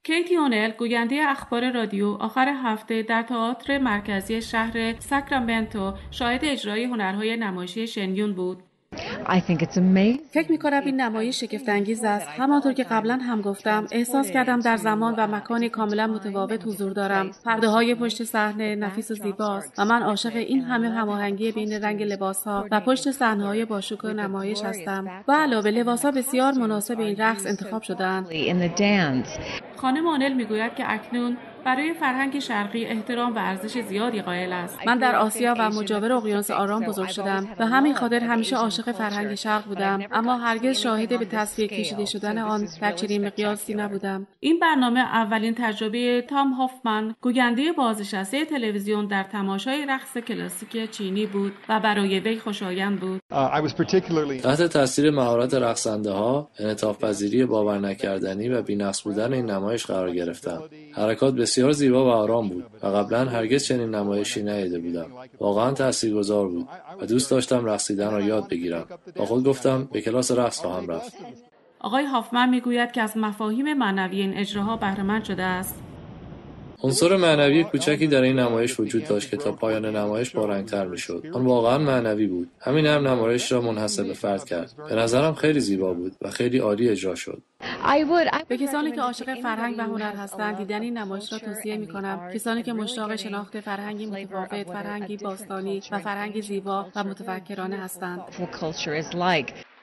کیتی اونل گوینده اخبار رادیو آخر هفته در تئاتر مرکزی شهر ساکرامنتو شاهد اجرای هنرهای نمایشی شنیون بود. فکر می‌کنم این نمایش شگفت‌انگیز است. همانطور که قبلا هم گفتم، احساس کردم در زمان و مکانی کاملا متفاوت حضور دارم. پرده‌های پشت صحنه نفیس و زیباست و من عاشق این همه هماهنگی بین رنگ لباس‌ها و پشت صحنه‌های باشکوه نمایش هستم. و علاوه لباس‌ها بسیار مناسب این رقص انتخاب شده‌اند. خانم آنل میگوید که اکنون برای فرهنگ شرقی احترام و ارزش زیادی قائل است. من در آسیا و مجاور اقیانوس آرام بزرگ شدم و همین خاطر همیشه عاشق فرهنگ شرق بودم، اما هرگز شاهد به تصویر کشیده شدن آن در چنین مقیاسی نبودم. این برنامه اولین تجربه تام هافمن گوینده بازنشسته تلویزیون در تماشای رقص کلاسیک چینی بود و برای وی خوشایند بود. تحت تاثیر مهارت رقصنده‌ها، انعطاف‌پذیری باور نکردنی و بی‌نقص بودن این نمایش قرار گرفتم. حرکات بسیار زیبا و آرام بود و قبلا هرگز چنین نمایشی ندیده بودم. واقعا تاثیرگذار بود و دوست داشتم رقصیدن را یاد بگیرم. با خود گفتم به کلاس رقص خواهم رفت. آقای هافمن میگوید که از مفاهیم معنوی این اجراها بهره‌مند شده است. عنصر معنوی کوچکی در این نمایش وجود داشت که تا پایان نمایش پررنگ‌تر می‌شد. آن واقعا معنوی بود. همین هم نمایش را منحصر به فرد کرد. به نظرم خیلی زیبا بود و خیلی عالی اجرا شد. به کسانی که عاشق فرهنگ و هنر هستند دیدن این نمایش را توصیه می‌کنم. کسانی که مشتاق شناخت فرهنگی متفاوت، فرهنگی باستانی و فرهنگی زیبا و متفکرانه هستند.